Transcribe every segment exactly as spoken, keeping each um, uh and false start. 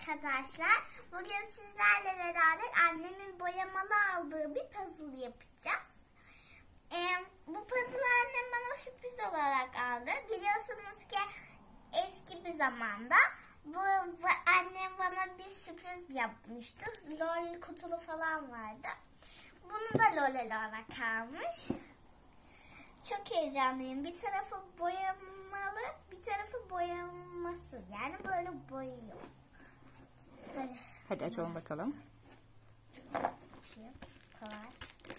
arkadaşlar. Bugün sizlerle beraber annemin boyamalı aldığı bir puzzle yapacağız. Ee, bu puzzle annem bana sürpriz olarak aldı. Biliyorsunuz ki eski bir zamanda bu annem bana bir sürpriz yapmıştı. Lol kutulu falan vardı. Bunu da lol olarak almış. Çok heyecanlıyım. Bir tarafı boyamalı, bir tarafı boyamasız. Yani böyle boyuyor. Böyle. Hadi açalım bakalım. Açayım. Kolay.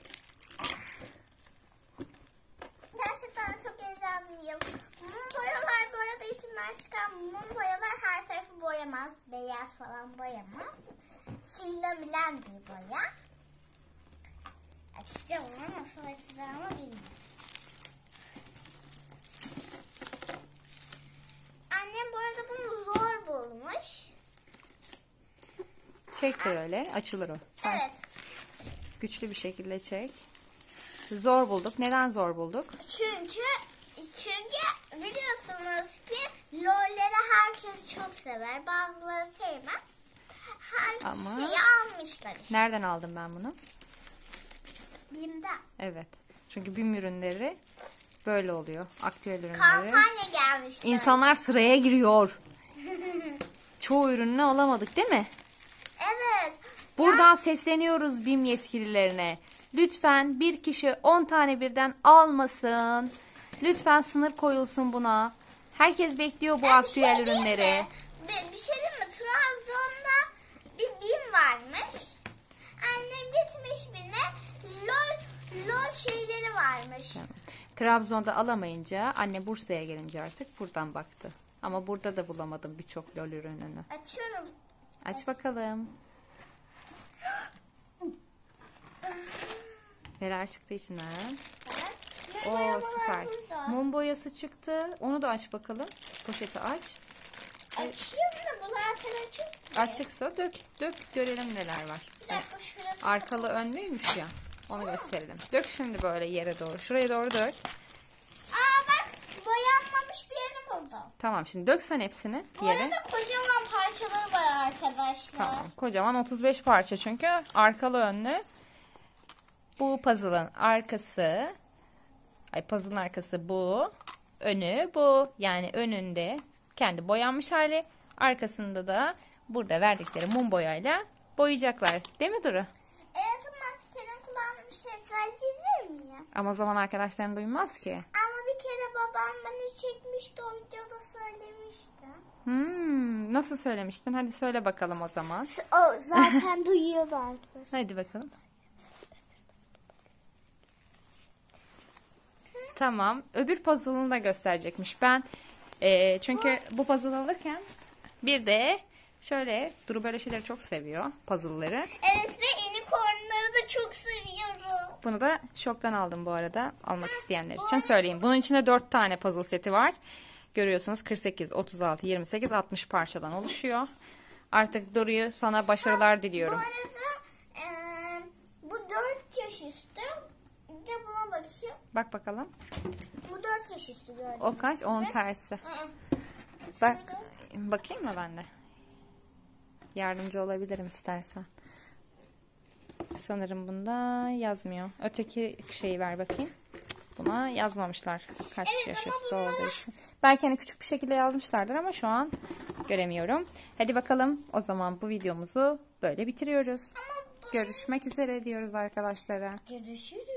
Gerçekten çok heyecanlıyım. Mum boyalar bu arada işinden çıkan mum boyalar her tarafı boyamaz. Beyaz falan boyamaz. Silinebilen bir boya. Açacağım ama nasıl açacağımı bilmiyorum. Annem bu arada bunu zor bulmuş. Çek de öyle. Açılır o. Sen Evet. güçlü bir şekilde çek. Zor bulduk. Neden zor bulduk? Çünkü çünkü biliyorsunuz ki lolleri herkes çok sever. Bazıları sevmez. Her Ama şeyi almışlar işte. Nereden aldım ben bunu? Bim'den. Evet. Çünkü BİM ürünleri böyle oluyor. Aktüel ürünleri. Kampanya gelmişti. İnsanlar sıraya giriyor. Çoğu ürününü alamadık değil mi? Evet. Buradan sesleniyoruz BİM yetkililerine. Lütfen bir kişi on tane birden almasın. Lütfen sınır koyulsun buna. Herkes bekliyor bu Ya bir aktüel şey diyeyim ürünleri. mi? Bir, bir şey diyeyim mi? Trabzon'da bir BİM varmış. Annem gitmiş BİM'e lol, lol şeyleri varmış. Tamam. Trabzon'da alamayınca anne Bursa'ya gelince artık buradan baktı. Ama burada da bulamadım birçok lol ürününü. Açıyorum. Aç bakalım. Neler çıktı içinden? Evet. Oo Boyamalar süper. burada. Mum boyası çıktı. Onu da aç bakalım. Poşeti aç. Açıyorum da bu zaten açık. Açıksa dök dök görelim neler var. Bir dakika şurası. Arkalı önlüymüş ya. Onu gösterelim. Dök şimdi böyle yere doğru. Şuraya doğru dök. Aa bak boyanmamış bir yerini buldum. Tamam şimdi döksen hepsini Bu yere. arada kocaman parçaları var arkadaşlar. Tamam. Kocaman otuz beş parça çünkü arkalı önlü. Bu puzzle'ın arkası. Ay puzzle'ın arkası bu. Önü bu. Yani önünde kendi boyanmış hali. Arkasında da burada verdikleri mum boyayla boyayacaklar. Değil mi Duru? Evet ama senin kulağına bir şey söyleyebilir miyim? Ama o zaman arkadaşların duymaz ki. Ama bir kere babam beni çekmişti, o videoda söylemişti. Hmm, nasıl söylemiştin? Hadi söyle bakalım o zaman. O zaten duyuyordu arkadaşlar. Hadi bakalım. Tamam. Öbür puzzle'ını da gösterecekmiş. Ben e, çünkü bu puzzle alırken bir de şöyle Duru böyle şeyleri çok seviyor. Puzzle'ları. Evet ve unicornları da çok seviyorum. Bunu da şoktan aldım bu arada. Almak isteyenler için söyleyeyim. Bunun içinde dört tane puzzle seti var. Görüyorsunuz kırk sekiz, otuz altı, yirmi sekiz, altmış parçadan oluşuyor. Artık Duru'yu sana başarılar diliyorum. Bu arada e, bu dört yaş üstü. Bir de buna bakayım. Bak bakalım. Bu dört yaş üstü gördüm. O kaç? Onun tersi. Bak bakayım mı ben de? Yardımcı olabilirim istersen. Sanırım bunda yazmıyor. Öteki şeyi ver bakayım. Buna yazmamışlar. Kaç Evet, yaş ama üstü bunlara- olduğu için. Belki hani küçük bir şekilde yazmışlardır ama şu an göremiyorum. Hadi bakalım. O zaman bu videomuzu böyle bitiriyoruz. Görüşmek üzere diyoruz arkadaşlara. Görüşürüz.